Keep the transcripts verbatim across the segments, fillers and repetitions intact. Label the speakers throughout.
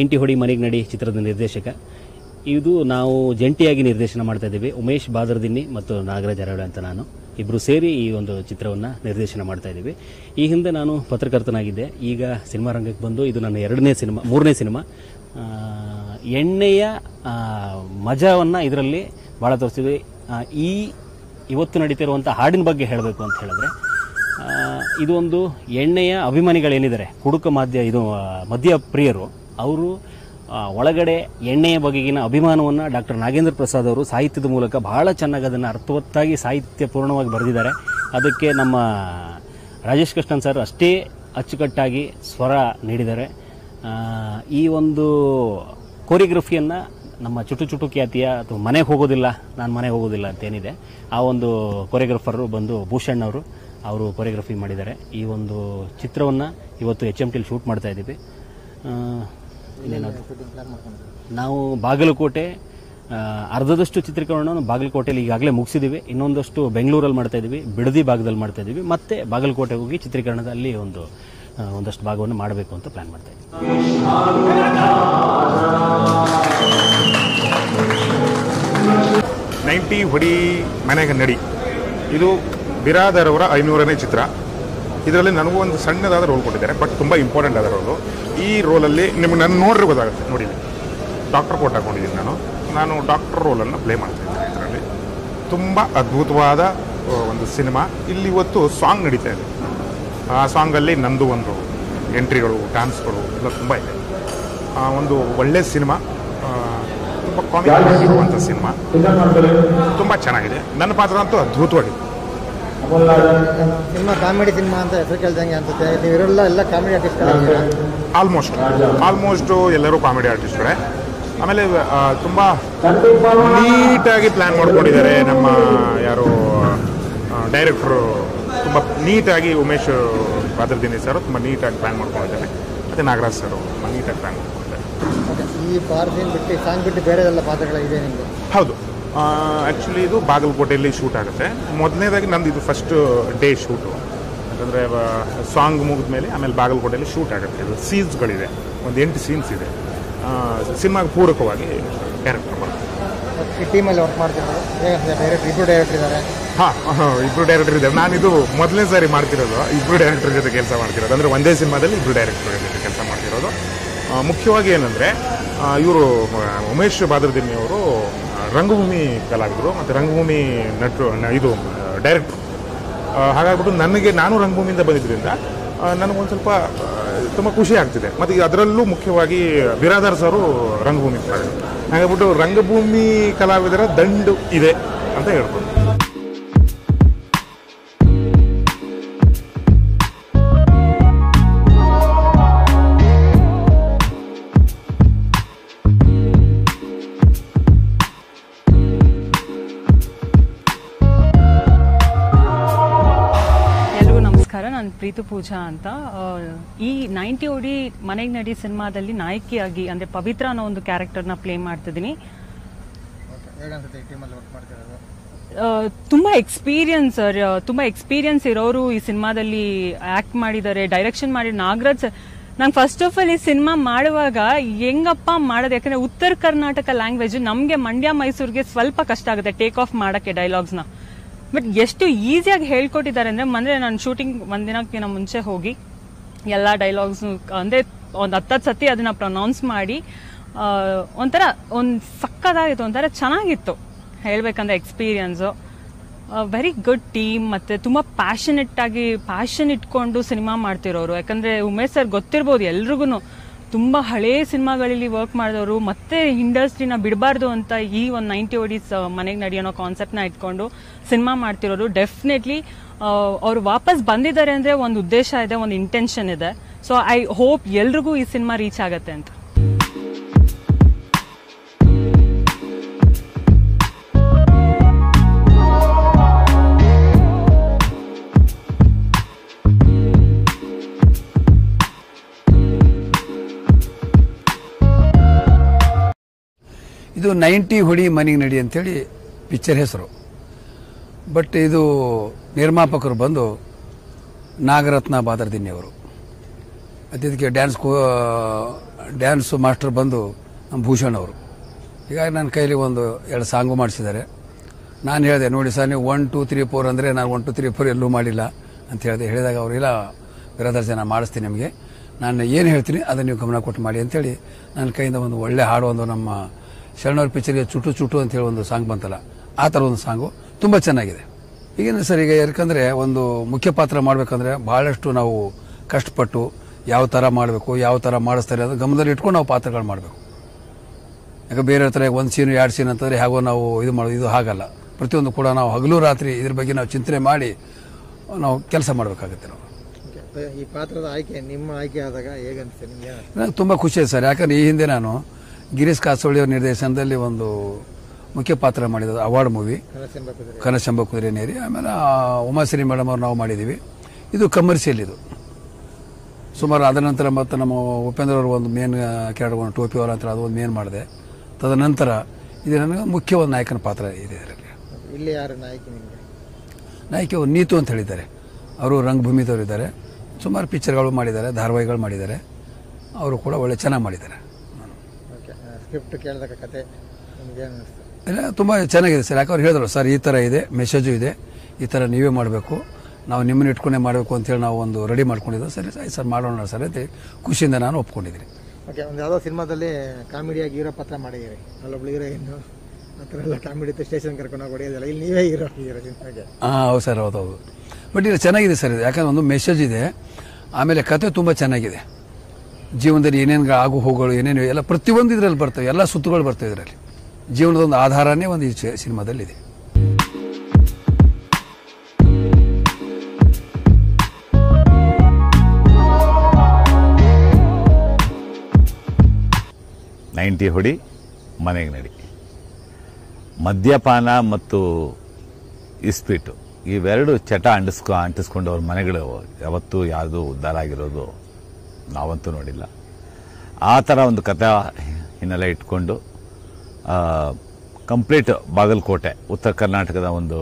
Speaker 1: Ninety ಹೊಡಿ ಮನೆಗೆ ನಡಿ ಚಿತ್ರದ ನಿರ್ದೇಶಕ. ಇದು ನಾವು ಜಂಟಿಯಾಗಿ ನಿರ್ದೇಶನ ಮಾಡ್ತಾ ಇದ್ದೀವಿ. ಉಮೇಶ್ ಬಾದರ್ದಿನ್ನಿ ಮತ್ತು ನಾಗರಾಜ್ ಅರವಳೆ ಅಂತ ನಾನು ಇಬ್ಬರು ಸೇರಿ ಈ ಒಂದು ಚಿತ್ರವನ್ನು ನಿರ್ದೇಶನ ಮಾಡ್ತಾ ಇದ್ದೀವಿ. ಈ ಹಿಂದೆ ನಾನು ಪತ್ರಕರ್ತನಾಗಿದ್ದೆ. ಈಗ ಸಿನಿಮಾ ರಂಗಕ್ಕೆ ಬಂದು ಇದು ನನ್ನ ಎರಡನೇ ಸಿನಿಮಾ ಮೂರನೇ ಸಿನಿಮಾ. ಎಣ್ಣೆಯ ಮಜಾವನ್ನು ಇದರಲ್ಲಿ ಭಾಳ ತೋರಿಸ್ತೀವಿ. ಈ ಇವತ್ತು ನಡೀತಿರುವಂಥ ಹಾಡಿನ ಬಗ್ಗೆ ಹೇಳಬೇಕು ಅಂತ ಹೇಳಿದ್ರೆ, ಇದು ಒಂದು ಎಣ್ಣೆಯ ಅಭಿಮಾನಿಗಳೇನಿದ್ದಾರೆ, ಕುಡುಕ ಮಾಧ್ಯ ಇದು ಮದ್ಯ ಪ್ರಿಯರು, ಅವರು ಒಳಗಡೆ ಎಣ್ಣೆಯ ಬಗೆಗಿನ ಅಭಿಮಾನವನ್ನು ಡಾಕ್ಟರ್ ನಾಗೇಂದ್ರ ಪ್ರಸಾದ್ ಅವರು ಸಾಹಿತ್ಯದ ಮೂಲಕ ಬಹಳ ಚೆನ್ನಾಗಿ ಅದನ್ನು ಅರ್ಥವತ್ತಾಗಿ ಸಾಹಿತ್ಯಪೂರ್ಣವಾಗಿ ಬರೆದಿದ್ದಾರೆ. ಅದಕ್ಕೆ ನಮ್ಮ ರಾಜೇಶ್ ಕೃಷ್ಣನ್ ಸರ್ ಅಷ್ಟೇ ಅಚ್ಚುಕಟ್ಟಾಗಿ ಸ್ವರ ನೀಡಿದ್ದಾರೆ. ಈ ಒಂದು ಕೋರಿಯೋಗ್ರಫಿಯನ್ನು ನಮ್ಮ ಚುಟು ಚುಟು ಖ್ಯಾತಿಯ ಅಥವಾ ಮನೆಗೆ ಹೋಗೋದಿಲ್ಲ ನಾನು ಮನೆಗೆ ಹೋಗೋದಿಲ್ಲ ಅಂತೇನಿದೆ, ಆ ಒಂದು ಕೊರಿಯೋಗ್ರಫರು ಬಂದು ಭೂಷಣ್ ಅವರು ಅವರು ಕೊರಿಯೋಗ್ರಫಿ ಮಾಡಿದ್ದಾರೆ. ಈ ಒಂದು ಚಿತ್ರವನ್ನು ಇವತ್ತು ಎಚ್ ಎಮ್ ಟಿಲಿ ಶೂಟ್ ಮಾಡ್ತಾ ಇದ್ದೀವಿ. ಇನ್ನೇನಾದ್ರು ನಾವು ಬಾಗಲಕೋಟೆ ಅರ್ಧದಷ್ಟು ಚಿತ್ರೀಕರಣವನ್ನು ಬಾಗಲಕೋಟೆಯಲ್ಲಿ ಈಗಾಗಲೇ ಮುಗಿಸಿದ್ದೀವಿ. ಇನ್ನೊಂದಷ್ಟು ಬೆಂಗಳೂರಲ್ಲಿ ಮಾಡ್ತಾ ಇದ್ದೀವಿ, ಬಿಡದಿ ಭಾಗದಲ್ಲಿ ಮಾಡ್ತಾ ಇದ್ದೀವಿ. ಮತ್ತೆ ಬಾಗಲಕೋಟೆ ಹೋಗಿ ಚಿತ್ರೀಕರಣದಲ್ಲಿ ಒಂದು ಒಂದಷ್ಟು ಭಾಗವನ್ನು ಮಾಡಬೇಕು ಅಂತ ಪ್ಲಾನ್ ಮಾಡ್ತಾ ಇದ್ದೀವಿ.
Speaker 2: ನೈಂಟಿ ಹೊಡಿ ಮನೆಗೆ ನಡಿ ಇದು ಬಿರಾದರ್ ಅವರ ಐನೂರನೇ ಚಿತ್ರ. ಇದರಲ್ಲಿ ನನಗೂ ಒಂದು ಸಣ್ಣದಾದ ರೋಲ್ ಕೊಟ್ಟಿದ್ದಾರೆ, ಬಟ್ ತುಂಬ ಇಂಪಾರ್ಟೆಂಟ್ ಆದ ರೋಲು. ಈ ರೋಲಲ್ಲಿ ನಿಮ್ಗೆ ನಾನು ನೋಡ್ರಿ ಗೊತ್ತಾಗುತ್ತೆ. ನೋಡಿ, ಡಾಕ್ಟರ್ ಕೋಟ್ ಹಾಕೊಂಡಿದ್ದೀನಿ. ನಾನು ನಾನು ಡಾಕ್ಟರ್ ರೋಲನ್ನು ಪ್ಲೇ ಮಾಡ್ತಾಯಿದ್ದೀನಿ. ಇದರಲ್ಲಿ ತುಂಬ ಅದ್ಭುತವಾದ ಒಂದು ಸಿನಿಮಾ. ಇಲ್ಲಿ ಇವತ್ತು ಸಾಂಗ್ ನಡೀತಾ ಇದೆ. ಆ ಸಾಂಗಲ್ಲಿ ನಂದು ಒಂದು ಎಂಟ್ರಿಗಳು, ಡ್ಯಾನ್ಸ್ಗಳು ಎಲ್ಲ ತುಂಬ ಇದೆ. ಒಂದು ಒಳ್ಳೆಯ ಸಿನಿಮಾ, ತುಂಬ ಕಾಮಿಡಿ ಇರುವಂಥ ಸಿನಿಮಾ, ತುಂಬ ಚೆನ್ನಾಗಿದೆ. ನನ್ನ ಪಾತ್ರ ಅಂತೂ ಅದ್ಭುತವಾಗಿದೆ.
Speaker 3: ಸಿನಿಮಾ ಕಾಮಿಡಿ ಸಿನಿಮಾ ಅಂತ ಹೆಸರು ಕೇಳ್ದಂಗೆ ಅನ್ಸುತ್ತೆ. ನೀವಿರಲ್ಲ ಎಲ್ಲ ಕಾಮಿಡಿ ಆರ್ಟಿಸ್ಟ್
Speaker 2: ಆಲ್ಮೋಸ್ಟ್ ಆಲ್ಮೋಸ್ಟು ಎಲ್ಲರೂ ಕಾಮಿಡಿ ಆರ್ಟಿಸ್ಟ್ಗಳೇ. ಆಮೇಲೆ ತುಂಬ ನೀಟಾಗಿ ಪ್ಲ್ಯಾನ್ ಮಾಡ್ಕೊಂಡಿದ್ದಾರೆ ನಮ್ಮ ಯಾರು ಡೈರೆಕ್ಟ್ರು. ತುಂಬ ನೀಟಾಗಿ ಉಮೇಶ್ ಬಾದರ್ದಿನ್ನಿ ಸರ್ ತುಂಬ ನೀಟಾಗಿ ಪ್ಲ್ಯಾನ್ ಮಾಡ್ಕೊಂಡಿದ್ದಾರೆ. ಮತ್ತು ನಾಗರಾಜ್ ಸರ್ ತುಂಬ ನೀಟಾಗಿ ಪ್ಲ್ಯಾನ್ ಮಾಡ್ಕೊಂಡಿದ್ದಾರೆ.
Speaker 3: ಈ ಪಾರ್ಸಿನ್ ಬಿಟ್ಟು ಸಾಂಗ್ ಬಿಟ್ಟು ಬೇರೆದೆಲ್ಲ ಪಾತ್ರಗಳಿದೆ ನಿಮಗೆ?
Speaker 2: ಹೌದು, ಆ್ಯಕ್ಚುಲಿ ಇದು ಬಾಗಲಕೋಟೆಯಲ್ಲಿ ಶೂಟ್ ಆಗುತ್ತೆ. ಮೊದಲನೇದಾಗಿ ನಂದು ಇದು ಫಸ್ಟ್ ಡೇ ಶೂಟು. ಯಾಕಂದರೆ ಸಾಂಗ್ ಮುಗಿದ ಮೇಲೆ ಆಮೇಲೆ ಬಾಗಲಕೋಟೆಯಲ್ಲಿ ಶೂಟ್ ಆಗುತ್ತೆ. ಇದು ಸೀನ್ಸ್ಗಳಿದೆ, ಒಂದು ಎಂಟು ಸೀನ್ಸ್ ಇದೆ. ಸಿನಿಮಾಗೆ ಪೂರಕವಾಗಿ ಕ್ಯಾರೆಕ್ಟರ್ ಮಾಡ್ತಾರೆ.
Speaker 3: ಈ ಟೀಮಲ್ಲಿ ವರ್ಕ್ ಮಾಡ್ತಿದ್ದಾರೆ ಡೈರೆಕ್ಟರ್, ಇಬ್ಬರು ಡೈರೆಕ್ಟರ್ ಇದ್ದಾರೆ.
Speaker 2: ಹಾಂ, ಇಬ್ಬರು ಡೈರೆಕ್ಟರ್ ಇದ್ದಾರೆ. ನಾನಿದು ಮೊದಲನೇ ಸಾರಿ ಮಾಡ್ತಿರೋದು, ಇಬ್ಬರು ಡೈರೆಕ್ಟರ್ ಜೊತೆ ಕೆಲಸ ಮಾಡ್ತಿರೋದು. ಅಂದರೆ ಒಂದೇ ಸಿನಿಮಾದಲ್ಲಿ ಇಬ್ಬರು ಡೈರೆಕ್ಟರ್ ಜೊತೆ ಕೆಲಸ ಮಾಡ್ತಿರೋದು. ಮುಖ್ಯವಾಗಿ ಏನಂದರೆ ಇವರು ಉಮೇಶ್ ಬಾದರ್ದಿನ್ನಿ ಅವರು ರಂಗಭೂಮಿ ಕಲಾವಿದರು ಮತ್ತು ರಂಗಭೂಮಿ ನಟರು, ಇದು ಡೈರೆಕ್ಟ್ರು. ಹಾಗಾಗ್ಬಿಟ್ಟು ನನಗೆ ನಾನು ರಂಗಭೂಮಿಯಿಂದ ಬಂದಿದ್ದರಿಂದ ನನಗೊಂದು ಸ್ವಲ್ಪ ತುಂಬ ಖುಷಿ ಆಗ್ತಿದೆ. ಮತ್ತು ಅದರಲ್ಲೂ ಮುಖ್ಯವಾಗಿ ಬಿರಾದರ್ ಸರು ರಂಗಭೂಮಿ ಕಲಾವಿದರು. ಹಾಗಾಗ್ಬಿಟ್ಟು ರಂಗಭೂಮಿ ಕಲಾವಿದರ ದಂಡು ಇದೆ ಅಂತ ಹೇಳ್ಬೋದು.
Speaker 4: ನಾನು ಪ್ರೀತು ಪೂಜಾ ಅಂತ. ಈ ನೈಂಟಿ ಓಡಿ ಮನೆಗೆ ನಡಿ ಸಿನಿಮಾದಲ್ಲಿ ನಾಯಕಿಯಾಗಿ ಅಂದರೆ ಪವಿತ್ರ ಅನ್ನೋ ಒಂದು ಕ್ಯಾರೆಕ್ಟರ್ನ ಪ್ಲೇ ಮಾಡ್ತಿದ್ದೀನಿ. ತುಂಬ ಎಕ್ಸ್ಪೀರಿಯನ್ಸ್ ತುಂಬ ಎಕ್ಸ್ಪೀರಿಯನ್ಸ್ ಇರೋರು ಈ ಸಿನಿಮಾದಲ್ಲಿ ಆ್ಯಕ್ಟ್ ಮಾಡಿದ್ದಾರೆ, ಡೈರೆಕ್ಷನ್ ಮಾಡಿ. ನಾಗರಾಜ್ ನಂಗೆ ಫಸ್ಟ್ ಆಫ್ ಆಲ್ ಈ ಸಿನಿಮಾ ಮಾಡುವಾಗ ಹೆಂಗಪ್ಪ ಮಾಡೋದು, ಯಾಕಂದರೆ ಉತ್ತರ ಕರ್ನಾಟಕ ಲ್ಯಾಂಗ್ವೇಜ್ ನಮಗೆ ಮಂಡ್ಯ ಮೈಸೂರಿಗೆ ಸ್ವಲ್ಪ ಕಷ್ಟ ಆಗುತ್ತೆ ಟೇಕ್ ಆಫ್ ಮಾಡೋಕ್ಕೆ ಡೈಲಾಗ್ಸ್ನ. ಬಟ್ ಎಷ್ಟು ಈಸಿಯಾಗಿ ಹೇಳ್ಕೊಟ್ಟಿದ್ದಾರೆ ಅಂದರೆ, ಅಂದರೆ ನಾನು ಶೂಟಿಂಗ್ ಒಂದಿನಕ್ಕಿಂತ ಮುಂಚೆ ಹೋಗಿ ಎಲ್ಲ ಡೈಲಾಗ್ಸ್ ಅಂದರೆ ಒಂದು ಹತ್ತತ್ತು ಸತಿ ಅದನ್ನು ಪ್ರೊನೌನ್ಸ್ ಮಾಡಿ ಒಂಥರ ಒಂದು ಸಕ್ಕದಾಗಿತ್ತು, ಒಂಥರ ಚೆನ್ನಾಗಿತ್ತು ಹೇಳಬೇಕಂದ್ರೆ ಎಕ್ಸ್ಪೀರಿಯನ್ಸು. ವೆರಿ ಗುಡ್ ಟೀಮ್, ಮತ್ತು ತುಂಬ ಪ್ಯಾಷನೆಟ್ ಆಗಿ ಪ್ಯಾಷನ್ ಇಟ್ಕೊಂಡು ಸಿನಿಮಾ ಮಾಡ್ತಿರೋರು. ಯಾಕಂದರೆ ಉಮೇಶ್ ಸರ್ ಗೊತ್ತಿರ್ಬೋದು ಎಲ್ರಿಗೂ, ತುಂಬ ಹಳೇ ಸಿನಿಮಾಗಳಲ್ಲಿ ವರ್ಕ್ ಮಾಡಿದವರು, ಮತ್ತೆ ಇಂಡಸ್ಟ್ರಿನ ಬಿಡಬಾರ್ದು ಅಂತ ಈ ಒಂದು ನೈಂಟಿ ಓಡೀಸ್ ಮನೆಗೆ ನಡೆಯೋ ಕಾನ್ಸೆಪ್ಟ್ನ ಇಟ್ಕೊಂಡು ಸಿನಿಮಾ ಮಾಡ್ತಿರೋರು. ಡೆಫಿನೆಟ್ಲಿ ಅವರು ವಾಪಸ್ ಬಂದಿದ್ದಾರೆ ಅಂದರೆ ಒಂದು ಉದ್ದೇಶ ಇದೆ, ಒಂದು ಇಂಟೆನ್ಷನ್ ಇದೆ. ಸೊ ಐ ಹೋಪ್ ಎಲ್ರಿಗೂ ಈ ಸಿನಿಮಾ ರೀಚ್ ಆಗತ್ತೆ ಅಂತ.
Speaker 5: ಇದು ನೈಂಟಿ ಹೊಡಿ ಮನೆಗೆ ನಡಿ ಅಂತೇಳಿ ಪಿಕ್ಚರ್ ಹೆಸರು. ಬಟ್ ಇದು ನಿರ್ಮಾಪಕರು ಬಂದು ನಾಗರತ್ನ ಬಾದರ್ದಿನ್ನಿ ಅವರು. ಮತ್ತು ಇದಕ್ಕೆ ಡ್ಯಾನ್ಸ್ ಡ್ಯಾನ್ಸ್ ಮಾಸ್ಟರ್ ಬಂದು ನಮ್ಮ ಭೂಷಣ್ ಅವರು. ಹೀಗಾಗಿ ನನ್ನ ಕೈಲಿ ಒಂದು ಎರಡು ಸಾಂಗು ಮಾಡಿಸಿದ್ದಾರೆ. ನಾನು ಹೇಳಿದೆ, ನೋಡಿ ಸರ್ ನೀವು ಒನ್ ಟೂ ತ್ರೀ ಫೋರ್ ಅಂದರೆ ನಾನು ಒನ್ ಟು ತ್ರೀ ಫೋರ್ ಎಲ್ಲೂ ಮಾಡಿಲ್ಲ ಅಂತ ಹೇಳಿದೆ. ಹೇಳಿದಾಗ ಅವರು ಇಲ್ಲ ಬಿರಾದರ್ ಜನ ಮಾಡಿಸ್ತೀನಿ, ನಿಮಗೆ ನಾನು ಏನು ಹೇಳ್ತೀನಿ ಅದನ್ನು ನೀವು ಗಮನ ಕೊಟ್ಟು ಮಾಡಿ ಅಂತೇಳಿ ನನ್ನ ಕೈಯಿಂದ ಒಂದು ಒಳ್ಳೆ ಹಾಡು, ಒಂದು ನಮ್ಮ ಶರಣವ್ರ ಪಿಕ್ಚರ್ಗೆ ಚುಟು ಚುಟು ಅಂತೇಳಿ ಒಂದು ಸಾಂಗ್ ಬಂತಲ್ಲ, ಆ ಥರ ಒಂದು ಸಾಂಗು ತುಂಬ ಚೆನ್ನಾಗಿದೆ. ಈಗೇನು ಸರ್, ಈಗ ಯಾಕಂದರೆ ಒಂದು ಮುಖ್ಯ ಪಾತ್ರ ಮಾಡಬೇಕಂದ್ರೆ ಭಾಳಷ್ಟು ನಾವು ಕಷ್ಟಪಟ್ಟು ಯಾವ ಥರ ಮಾಡಬೇಕು, ಯಾವ ಥರ ಮಾಡಿಸ್ತಾರೆ ಅದು ಗಮನದಲ್ಲಿ ಇಟ್ಕೊಂಡು ನಾವು ಪಾತ್ರಗಳು ಮಾಡಬೇಕು. ಯಾಕೆ ಬೇರೆ ಥರ ಒಂದು ಸೀನು ಎರಡು ಸೀನ್ ಅಂತಂದರೆ ಹೇಗೋ ನಾವು ಇದು ಮಾಡೋದು, ಇದು ಹಾಗಲ್ಲ. ಪ್ರತಿಯೊಂದು ಕೂಡ ನಾವು ಹಗಲು ರಾತ್ರಿ ಇದ್ರ ಬಗ್ಗೆ ನಾವು ಚಿಂತನೆ ಮಾಡಿ ನಾವು ಕೆಲಸ ಮಾಡಬೇಕಾಗುತ್ತೆ. ನಾವು
Speaker 3: ಈ ಪಾತ್ರದ ಆಯ್ಕೆ ನಿಮ್ಮ ಆಯ್ಕೆ ಆದಾಗ ಹೇಗನ್ಸುತ್ತೆ ನಿಮಗೆ?
Speaker 5: ನನಗೆ ತುಂಬ ಖುಷಿ ಇದೆ ಸರ್. ಯಾಕಂದರೆ ಈ ಹಿಂದೆ ನಾನು ಗಿರೀಶ್ ಕಾಸೋಳಿ ಅವ್ರ ನಿರ್ದೇಶನದಲ್ಲಿ ಒಂದು ಮುಖ್ಯ ಪಾತ್ರ ಮಾಡಿದ್ದು ಅವಾರ್ಡ್ ಮೂವಿ ಕನಸೆಂಬ ಕುದುರೆ ನೇರಿ. ಆಮೇಲೆ ಉಮಾಶ್ರೀ ಮೇಡಮ್ ಅವ್ರು ನಾವು ಮಾಡಿದ್ದೀವಿ. ಇದು ಕಮರ್ಷಿಯಲ್. ಇದು ಸುಮಾರು ಅದ ನಂತರ ಮತ್ತು ನಮ್ಮ ಉಪೇಂದ್ರ ಅವರು ಒಂದು ಮೇನ್ ಕ್ಯಾರೆಕ್ಟರ್ ಟೋಪಿ ಅವರ ಹತ್ರ ಅದು ಒಂದು ಮೇನ್ ಮಾಡಿದೆ. ತದನಂತರ ಇದು ನನಗೆ ಮುಖ್ಯ ಒಂದು ನಾಯಕನ ಪಾತ್ರ ಇದೆ ಇದರಲ್ಲಿ.
Speaker 3: ಇಲ್ಲಿ ಯಾರು ನಾಯಕಿ ನಿಮಗೆ?
Speaker 5: ನಾಯಕಿ ಅವರು ನೀತು ಅಂತ ಹೇಳಿದ್ದಾರೆ. ಅವರು ರಂಗಭೂಮಿದವರು ಇದ್ದಾರೆ, ಸುಮಾರು ಪಿಕ್ಚರ್ಗಳು ಮಾಡಿದ್ದಾರೆ, ಧಾರಾವಾಹಿಗಳು ಮಾಡಿದ್ದಾರೆ. ಅವರು ಕೂಡ ಒಳ್ಳೆ ಚೆನ್ನಾಗಿ ಮಾಡಿದ್ದಾರೆ.
Speaker 3: ಸ್ಕ್ರಿಪ್ಟ್ ಕೇಳಿದಾಗ ಕತೆ ನಿಮಗೆ
Speaker 5: ಇಲ್ಲ, ತುಂಬ ಚೆನ್ನಾಗಿದೆ ಸರ್. ಯಾಕೆ ಅವ್ರು ಹೇಳಿದ್ರು, ಸರ್ ಈ ಥರ ಇದೆ, ಮೆಸೇಜು ಇದೆ, ಈ ಥರ ನೀವೇ ಮಾಡಬೇಕು, ನಾವು ನಿಮ್ಮನ್ನು ಇಟ್ಕೊಂಡೇ ಮಾಡಬೇಕು ಅಂತೇಳಿ ನಾವು ಒಂದು ರೆಡಿ ಮಾಡ್ಕೊಂಡಿದ್ದು. ಸರಿ ಸರಿ ಸರ್ ಮಾಡೋಣ ಸರ್ ಅಂತ ಖುಷಿಯಿಂದ ನಾನು ಒಪ್ಕೊಂಡಿದ್ದೀನಿ.
Speaker 3: ಓಕೆ, ಒಂದು ಯಾವುದೋ ಸಿನಿಮಾದಲ್ಲಿ ಕಾಮಿಡಿಯಾಗಿ ಹೀರೋ ಪಾತ್ರ ಮಾಡಿದ್ದೀರಿ, ಅಲ್ಲೊಬ್ಳು ಹೀರೋಯಿನ್ನು ಆ ಥರ ಎಲ್ಲ ಕಾಮಿಡಿ ಸ್ಟೇಷನ್ ಕರ್ಕೊಂಡು ಹೋಗಿ ಹೊಡೆಯೋದಿಲ್ಲ, ಇಲ್ಲಿ ನೀವೇ ಹೀರೋ ಹೀರೋ ಸಿನಿಮಾಗೆ.
Speaker 5: ಹಾಂ ಹೌದು ಸರ್, ಹೌದು ಹೌದು. ಬಟ್ ಇದು ಚೆನ್ನಾಗಿದೆ ಸರ್. ಇದು ಯಾಕಂದ್ರೆ ಒಂದು ಮೆಸೇಜ್ ಇದೆ, ಆಮೇಲೆ ಕತೆ ತುಂಬ ಚೆನ್ನಾಗಿದೆ. ಜೀವನದಲ್ಲಿ ಏನೇನು ಆಗು ಹೋಗುಗಳು ಏನೇನು ಎಲ್ಲ ಪ್ರತಿಯೊಂದು ಇದರಲ್ಲಿ ಬರ್ತವೆ, ಎಲ್ಲ ಸುತ್ತುಗಳು ಬರ್ತವೆ ಇದರಲ್ಲಿ. ಜೀವನದ ಒಂದು ಆಧಾರನೇ ಒಂದು ಈ ಸಿನಿಮಾದಲ್ಲಿದೆ.
Speaker 6: ನೈಂಟಿ ಹೊಡಿ ಮನೆಗೆ ನಡಿ. ಮದ್ಯಪಾನ ಮತ್ತು ಇಸ್ಪೀಟು ಇವೆರಡು ಚಟ ಅಂಟಿಸ್ಕೊ ಅಂಟಿಸ್ಕೊಂಡು ಅವ್ರ ಮನೆಗಳು ಯಾವತ್ತೂ ಯಾವುದು ಉದ್ಧಾರ ಆಗಿರೋದು ನಾವಂತೂ ನೋಡಿಲ್ಲ. ಆ ಥರ ಒಂದು ಕಥೆ ಹಿನ್ನೆಲೆ ಇಟ್ಕೊಂಡು ಕಂಪ್ಲೀಟ್ ಬಾಗಲಕೋಟೆ, ಉತ್ತರ ಕರ್ನಾಟಕದ ಒಂದು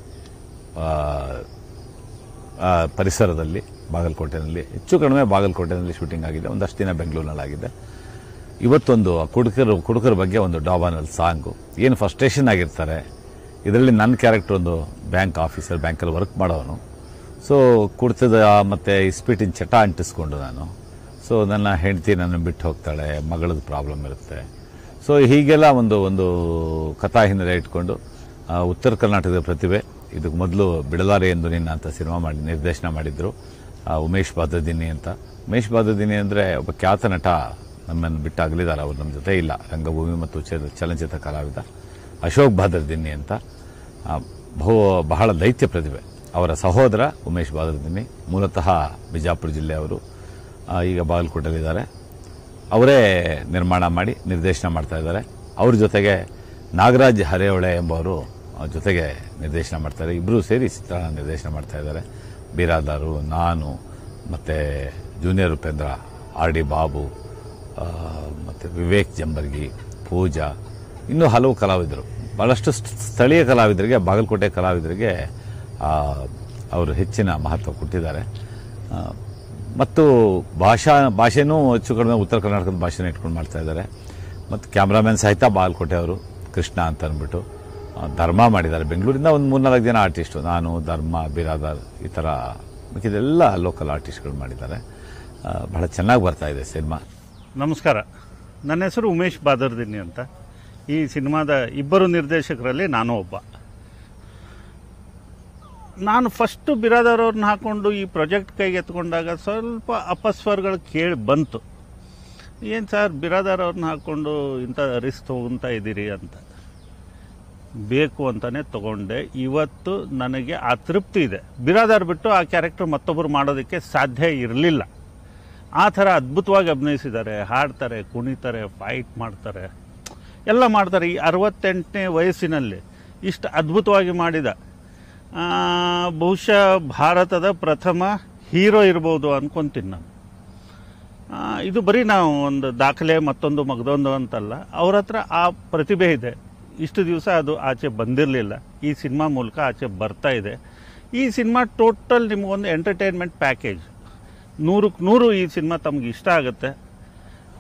Speaker 6: ಪರಿಸರದಲ್ಲಿ, ಬಾಗಲಕೋಟೆನಲ್ಲಿ ಹೆಚ್ಚು ಕಡಿಮೆ ಬಾಗಲಕೋಟೆನಲ್ಲಿ ಶೂಟಿಂಗ್ ಆಗಿದೆ. ಒಂದಷ್ಟು ದಿನ ಬೆಂಗಳೂರಿನಲ್ಲಾಗಿದೆ. ಇವತ್ತೊಂದು ಕುಡುಕರು ಕುಡುಕರ ಬಗ್ಗೆ ಒಂದು ಡಾಬಾನಲ್ಲಿ ಸಾಂಗು, ಏನು ಫ್ರಸ್ಟ್ರೇಷನ್ ಆಗಿರ್ತಾರೆ. ಇದರಲ್ಲಿ ನನ್ನ ಕ್ಯಾರೆಕ್ಟರ್ ಒಂದು ಬ್ಯಾಂಕ್ ಆಫೀಸರ್, ಬ್ಯಾಂಕಲ್ಲಿ ವರ್ಕ್ ಮಾಡೋನು. ಸೊ ಕುಡ್ತದ ಮತ್ತು ಇಸ್ಪೀಟಿನ ಚಟ ಅಂಟಿಸ್ಕೊಂಡು ನಾನು, ಸೊ ನನ್ನ ಹೆಂಡತಿ ನನ್ನ ಬಿಟ್ಟು ಹೋಗ್ತಾಳೆ, ಮಗಳದ್ದು ಪ್ರಾಬ್ಲಮ್ ಇರುತ್ತೆ. ಸೊ ಹೀಗೆಲ್ಲ ಒಂದು ಒಂದು ಕಥಾ ಹಿನ್ನೆಲೆ ಇಟ್ಕೊಂಡು ಉತ್ತರ ಕರ್ನಾಟಕದ ಪ್ರತಿಭೆ, ಇದಕ್ಕೆ ಮೊದಲು ಬಿಡಲಾರೆ ಎಂದು ನಿನ್ನ ಅಂತ ಸಿನಿಮಾ ಮಾಡಿ ನಿರ್ದೇಶನ ಮಾಡಿದ್ರು ಉಮೇಶ್ ಬಾದದಿನಿ ಅಂತ. ಉಮೇಶ್ ಬಾದದಿನಿ ಅಂದರೆ ಒಬ್ಬ ಖ್ಯಾತ ನಟ, ನಮ್ಮನ್ನು ಬಿಟ್ಟು ಆಗಲಿದ್ದಾರೆ, ಅವರು ನಮ್ಮ ಜೊತೆ ಇಲ್ಲ. ರಂಗಭೂಮಿ ಮತ್ತು ಚಲನಚಿತ್ರ ಕಲಾವಿದ ಅಶೋಕ್ ಬಾದರ್ದಿನ್ನಿ ಅಂತ, ಬಹು ಬಹಳ ದೈತ್ಯ ಪ್ರತಿಭೆ. ಅವರ ಸಹೋದರ ಉಮೇಶ್ ಬಾದರ್ದಿನ್ನಿ, ಮೂಲತಃ ಬಿಜಾಪುರ ಜಿಲ್ಲೆಯವರು, ಈಗ ಬಾಗಲಕೋಟೆಯಲ್ಲಿದ್ದಾರೆ. ಅವರೇ ನಿರ್ಮಾಣ ಮಾಡಿ ನಿರ್ದೇಶನ ಮಾಡ್ತಾ ಇದ್ದಾರೆ. ಅವ್ರ ಜೊತೆಗೆ ನಾಗರಾಜ್ ಹರೇವಳೆ ಎಂಬವರು ಜೊತೆಗೆ ನಿರ್ದೇಶನ ಮಾಡ್ತಾರೆ. ಇಬ್ಬರು ಸೇರಿ ಚಿತ್ರ ನಿರ್ದೇಶನ ಮಾಡ್ತಾ ಇದ್ದಾರೆ. ಬಿರಾದಾರು, ನಾನು, ಮತ್ತು junior Upendra, R D Babu, ಮತ್ತು ವಿವೇಕ್ ಜಂಬರ್ಗಿ, ಪೂಜಾ, ಇನ್ನೂ ಹಲವು ಕಲಾವಿದರು, ಬಹಳಷ್ಟು ಸ್ಥಳೀಯ ಕಲಾವಿದರಿಗೆ, ಬಾಗಲಕೋಟೆ ಕಲಾವಿದರಿಗೆ ಅವರು ಹೆಚ್ಚಿನ ಮಹತ್ವ ಕೊಟ್ಟಿದ್ದಾರೆ. ಮತ್ತು ಭಾಷಾ ಭಾಷೆನೂ ಹೆಚ್ಚು ಕಡಿಮೆ ಉತ್ತರ ಕರ್ನಾಟಕದ ಭಾಷೆನ ಇಟ್ಕೊಂಡು ಮಾಡ್ತಾ ಇದ್ದಾರೆ. ಮತ್ತು ಕ್ಯಾಮ್ರಾಮನ್ ಸಹಿತ ಬಾಗಲಕೋಟೆ ಅವರು, ಕೃಷ್ಣ ಅಂತ ಅಂದ್ಬಿಟ್ಟು ಧರ್ಮ ಮಾಡಿದ್ದಾರೆ. ಬೆಂಗಳೂರಿಂದ ಒಂದು ಮೂರ್ನಾಲ್ಕು ಜನ ಆರ್ಟಿಸ್ಟು, ನಾನು, ಧರ್ಮ, ಬಿರಾದಾರ್, ಈ ಥರ ಮಿಕ್ಕಿದೆಲ್ಲ ಲೋಕಲ್ ಆರ್ಟಿಸ್ಟ್ಗಳು ಮಾಡಿದ್ದಾರೆ. ಬಹಳ ಚೆನ್ನಾಗಿ ಬರ್ತಾ ಇದೆ ಸಿನಿಮಾ.
Speaker 7: ನಮಸ್ಕಾರ, ನನ್ನ ಹೆಸರು ಉಮೇಶ್ ಬಾದರ್ದಿನಿ ಅಂತ. ಈ ಸಿನಿಮಾದ ಇಬ್ಬರು ನಿರ್ದೇಶಕರಲ್ಲಿ ನಾನು ಒಬ್ಬ. ನಾನು ಫಸ್ಟು ಬಿರಾದಾರ್ ಅವ್ರನ್ನ ಹಾಕ್ಕೊಂಡು ಈ ಪ್ರಾಜೆಕ್ಟ್ ಕೈಗೆ ಎತ್ಕೊಂಡಾಗ ಸ್ವಲ್ಪ ಅಪಸ್ವರಗಳು ಕೇಳಿ ಬಂತು. ಏನು ಸರ್ ಬಿರಾದಾರ್ ಅವ್ರನ್ನ ಹಾಕ್ಕೊಂಡು ಇಂಥ ರಿಸ್ಕ್ ತೊಗೊತಾ ಇದ್ದೀರಿ ಅಂತ. ಬೇಕು ಅಂತಲೇ ತೊಗೊಂಡೆ. ಇವತ್ತು ನನಗೆ ಆ ತೃಪ್ತಿ ಇದೆ. ಬಿರಾದಾರ್ ಬಿಟ್ಟು ಆ ಕ್ಯಾರೆಕ್ಟರ್ ಮತ್ತೊಬ್ಬರು ಮಾಡೋದಕ್ಕೆ ಸಾಧ್ಯ ಇರಲಿಲ್ಲ. ಆ ಥರ ಅದ್ಭುತವಾಗಿ ಅಭಿನಯಿಸಿದ್ದಾರೆ, ಹಾಡ್ತಾರೆ, ಕುಣಿತಾರೆ, ಫೈಟ್ ಮಾಡ್ತಾರೆ, ಎಲ್ಲ ಮಾಡ್ತಾರೆ. ಈ ಅರವತ್ತೆಂಟನೇ ವಯಸ್ಸಿನಲ್ಲಿ ಇಷ್ಟು ಅದ್ಭುತವಾಗಿ ಮಾಡಿದ ಬಹುಶಃ ಭಾರತದ ಪ್ರಥಮ ಹೀರೋ ಇರ್ಬೋದು ಅನ್ಕೊತೀನಿ ನಾನು. ಇದು ಬರೀ ನಾವು ಒಂದು ದಾಖಲೆ ಮತ್ತೊಂದು ಮಗದೊಂದು ಅಂತಲ್ಲ, ಅವ್ರ ಹತ್ರ ಆ ಪ್ರತಿಭೆ ಇದೆ. ಇಷ್ಟು ದಿವಸ ಅದು ಆಚೆ ಬಂದಿರಲಿಲ್ಲ, ಈ ಸಿನಿಮಾ ಮೂಲಕ ಆಚೆ ಬರ್ತಾ ಇದೆ. ಈ ಸಿನಿಮಾ ಟೋಟಲ್ ನಿಮಗೊಂದು ಎಂಟರ್ಟೈನ್ಮೆಂಟ್ ಪ್ಯಾಕೇಜ್. ನೂರಕ್ಕೆ ನೂರು ಈ ಸಿನಿಮಾ ತಮ್ಗೆ ಇಷ್ಟ ಆಗುತ್ತೆ.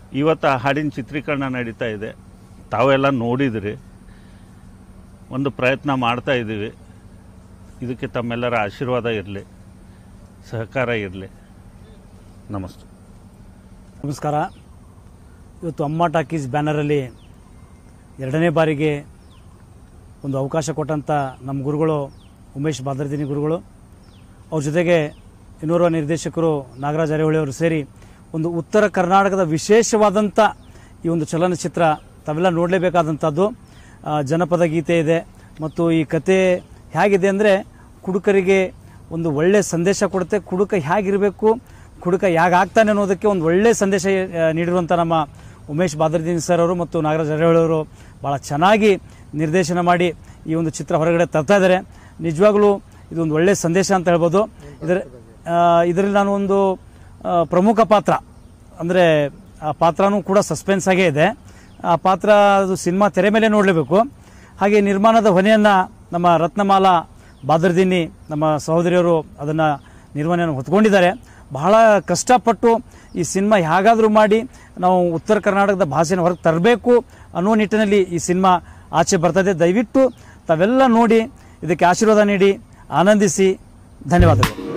Speaker 7: ಇವತ್ತು ಆ ಹಾಡಿನ ಚಿತ್ರೀಕರಣ ನಡೀತಾ ಇದೆ. ತಾವೆಲ್ಲ ನೋಡಿದ್ರಿ. ಒಂದು ಪ್ರಯತ್ನ ಮಾಡ್ತಾ ಇದ್ದೀವಿ. ಇದಕ್ಕೆ ತಮ್ಮೆಲ್ಲರ ಆಶೀರ್ವಾದ ಇರಲಿ, ಸಹಕಾರ ಇರಲಿ. ನಮಸ್ತೆ.
Speaker 8: ನಮಸ್ಕಾರ. ಇವತ್ತು ಅಮ್ಮ ಟಾಕೀಸ್ ಬ್ಯಾನರಲ್ಲಿ ಎರಡನೇ ಬಾರಿಗೆ ಒಂದು ಅವಕಾಶ ಕೊಟ್ಟಂಥ ನಮ್ಮ ಗುರುಗಳು ಉಮೇಶ್ ಬಾದರ್ದಿನಿ ಗುರುಗಳು, ಅವ್ರ ಜೊತೆಗೆ ಇನ್ನೋರ್ವ ನಿರ್ದೇಶಕರು ನಾಗರಾಜ್ ಅರೆಹೊಳಿ ಅವರು ಸೇರಿ ಒಂದು ಉತ್ತರ ಕರ್ನಾಟಕದ ವಿಶೇಷವಾದಂಥ ಈ ಒಂದು ಚಲನಚಿತ್ರ ತಾವೆಲ್ಲ ನೋಡಲೇಬೇಕಾದಂಥದ್ದು. ಜನಪದ ಗೀತೆ ಇದೆ ಮತ್ತು ಈ ಕತೆ ಹೇಗಿದೆ ಅಂದರೆ ಕುಡುಕರಿಗೆ ಒಂದು ಒಳ್ಳೆಯ ಸಂದೇಶ ಕೊಡುತ್ತೆ. ಕುಡುಕ ಹೇಗಿರಬೇಕು, ಕುಡುಕ ಹೇಗಾಗ್ತಾನೆ ಅನ್ನೋದಕ್ಕೆ ಒಂದು ಒಳ್ಳೆಯ ಸಂದೇಶ ನೀಡಿರುವಂಥ ನಮ್ಮ ಉಮೇಶ್ ಬಾದರ್ದಿನಿ ಸರ್ ಅವರು ಮತ್ತು ನಾಗರಾಜ್ ಅರೆಹೊಳಿ ಅವರು ಭಾಳ ಚೆನ್ನಾಗಿ ನಿರ್ದೇಶನ ಮಾಡಿ ಈ ಒಂದು ಚಿತ್ರ ಹೊರಗಡೆ ತರ್ತಾ ಇದ್ದಾರೆ. ನಿಜವಾಗ್ಲೂ ಇದೊಂದು ಒಳ್ಳೆಯ ಸಂದೇಶ ಅಂತ ಹೇಳ್ಬೋದು. ಇದರ ಇದರಲ್ಲಿ ನಾನು ಒಂದು ಪ್ರಮುಖ ಪಾತ್ರ ಅಂದರೆ ಆ ಪಾತ್ರನೂ ಕೂಡ ಸಸ್ಪೆನ್ಸ್ ಆಗೇ ಇದೆ. ಆ ಪಾತ್ರ ಅದು ಸಿನಿಮಾ ತೆರೆ ಮೇಲೆ ನೋಡಲೇಬೇಕು. ಹಾಗೆ ನಿರ್ಮಾಣದ ಹೊಣೆಯನ್ನು ನಮ್ಮ ರತ್ನಮಾಲಾ ಬಾದರ್ದಿನಿ ನಮ್ಮ ಸಹೋದರಿಯರು ಅದನ್ನು ನಿರ್ವಹಣೆಯನ್ನು ಹೊತ್ಕೊಂಡಿದ್ದಾರೆ. ಬಹಳ ಕಷ್ಟಪಟ್ಟು ಈ ಸಿನಿಮಾ ಹೇಗಾದರೂ ಮಾಡಿ ನಾವು ಉತ್ತರ ಕರ್ನಾಟಕದ ಭಾಷೆನ ಹೊರಗೆ ತರಬೇಕು ಅನ್ನೋ ನಿಟ್ಟಿನಲ್ಲಿ ಈ ಸಿನಿಮಾ ಆಚೆ ಬರ್ತದೆ. ದಯವಿಟ್ಟು ತಾವೆಲ್ಲ ನೋಡಿ ಇದಕ್ಕೆ ಆಶೀರ್ವಾದ ನೀಡಿ ಆನಂದಿಸಿ. ಧನ್ಯವಾದಗಳು.